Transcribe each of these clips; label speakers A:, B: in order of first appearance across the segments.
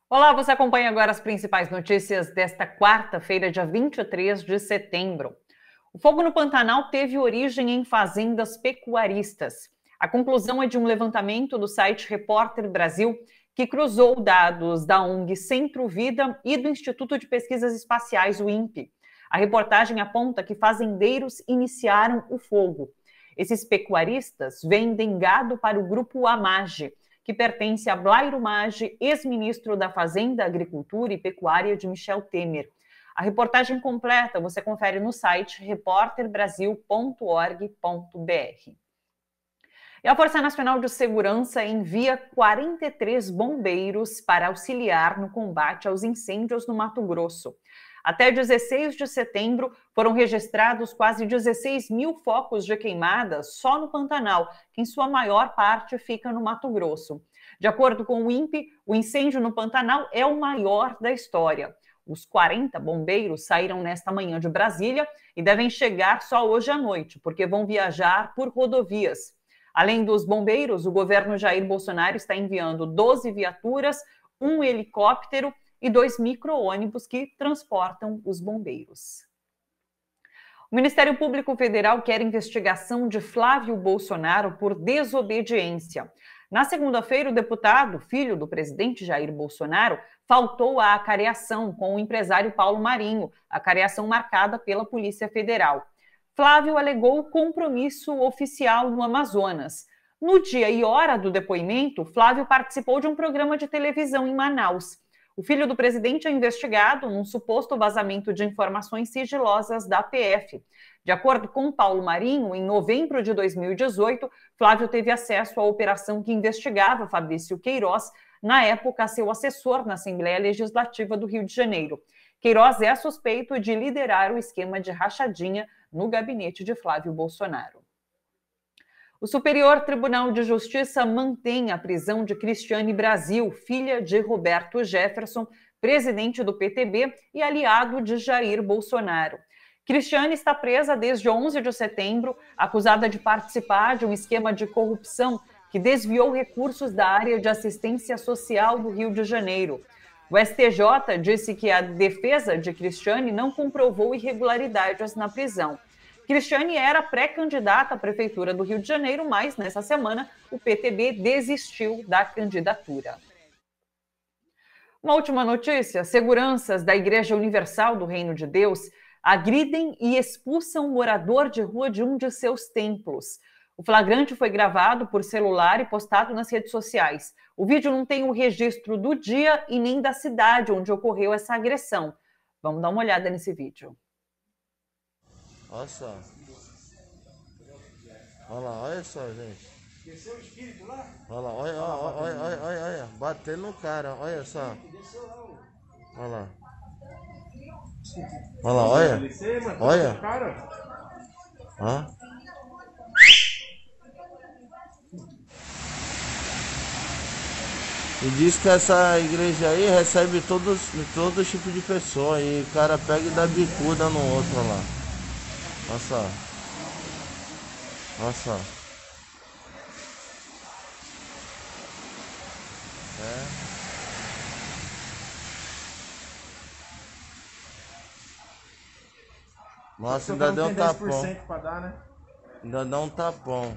A: Olá, você acompanha agora as principais notícias desta quarta-feira, dia 23 de setembro. O fogo no Pantanal teve origem em fazendas pecuaristas. A conclusão é de um levantamento do site Repórter Brasil, que cruzou dados da ONG Centro Vida e do Instituto de Pesquisas Espaciais, o INPE. A reportagem aponta que fazendeiros iniciaram o fogo. Esses pecuaristas vendem gado para o grupo AMAGE, que pertence a Blairo Maggi, ex-ministro da Fazenda, Agricultura e Pecuária de Michel Temer. A reportagem completa você confere no site repórterbrasil.org.br. E a Força Nacional de Segurança envia 43 bombeiros para auxiliar no combate aos incêndios no Mato Grosso. Até 16 de setembro, foram registrados quase 16 mil focos de queimadas só no Pantanal, que em sua maior parte fica no Mato Grosso. De acordo com o INPE, o incêndio no Pantanal é o maior da história. Os 40 bombeiros saíram nesta manhã de Brasília e devem chegar só hoje à noite, porque vão viajar por rodovias. Além dos bombeiros, o governo Jair Bolsonaro está enviando 12 viaturas, um helicóptero e 2 micro-ônibus que transportam os bombeiros. O Ministério Público Federal quer investigação de Flávio Bolsonaro por desobediência. Na segunda-feira, o deputado, filho do presidente Jair Bolsonaro, faltou à acareação com o empresário Paulo Marinho, acareação marcada pela Polícia Federal. Flávio alegou compromisso oficial no Amazonas. No dia e hora do depoimento, Flávio participou de um programa de televisão em Manaus. O filho do presidente é investigado num suposto vazamento de informações sigilosas da PF. De acordo com Paulo Marinho, em novembro de 2018, Flávio teve acesso à operação que investigava Fabrício Queiroz, na época seu assessor na Assembleia Legislativa do Rio de Janeiro. Queiroz é suspeito de liderar o esquema de rachadinha no gabinete de Flávio Bolsonaro. O Superior Tribunal de Justiça mantém a prisão de Cristiane Brasil, filha de Roberto Jefferson, presidente do PTB e aliado de Jair Bolsonaro. Cristiane está presa desde 11 de setembro, acusada de participar de um esquema de corrupção que desviou recursos da área de assistência social do Rio de Janeiro. O STJ disse que a defesa de Cristiane não comprovou irregularidades na prisão. Cristiane era pré-candidata à Prefeitura do Rio de Janeiro, mas, nessa semana, o PTB desistiu da candidatura. Uma última notícia: seguranças da Igreja Universal do Reino de Deus agridem e expulsam um morador de rua de um de seus templos. O flagrante foi gravado por celular e postado nas redes sociais. O vídeo não tem o registro do dia e nem da cidade onde ocorreu essa agressão. Vamos dar uma olhada nesse vídeo.
B: Olha só. Olha lá, olha só, gente.
C: Desceu o espírito lá?
B: Olha lá, olha. Batendo no cara, olha só. Olha lá. Olha lá, olha. Olha. Hã? E diz que essa igreja aí recebe todo tipo de pessoa. E o cara pega e dá bicuda no outro lá. Olha só. Olha só. Nossa, ainda deu um tapão.
C: Pra dar, né?
B: Ainda dá um tapão.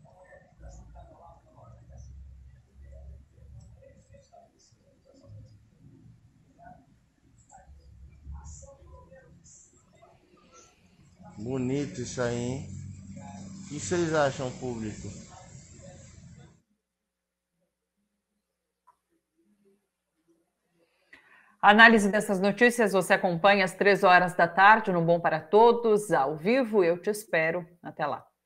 B: Bonito isso aí, hein? O que vocês acham, público?
A: A análise dessas notícias você acompanha às 3 horas da tarde no Bom para Todos, ao vivo. Eu te espero. Até lá.